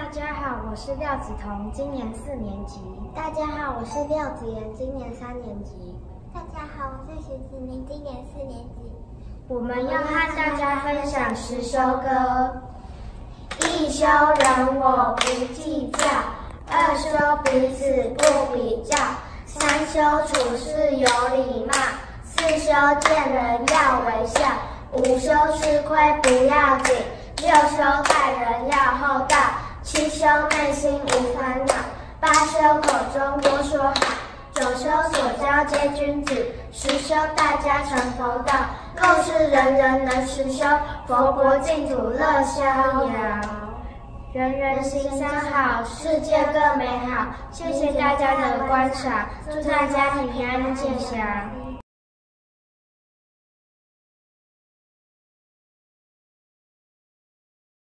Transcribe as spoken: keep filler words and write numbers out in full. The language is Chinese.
家好，我是廖子彤，今年四年级。 大家好，我是廖子妍，今年三年级。 大家好，我是徐子明，今年四年级。 我们要和大家分享十首歌。一修人我不计较，二修彼此不比较，三修处事有礼貌，四修见人要微笑，五修吃亏不要紧，六修待人要厚道，七修内心无烦恼，八修口中多说好，九修所交皆君子，十修大家成佛道，共是人人能实修，佛国净土乐逍遥。人人行三好，世界更美好。谢谢大家的观赏，祝大家平安吉祥。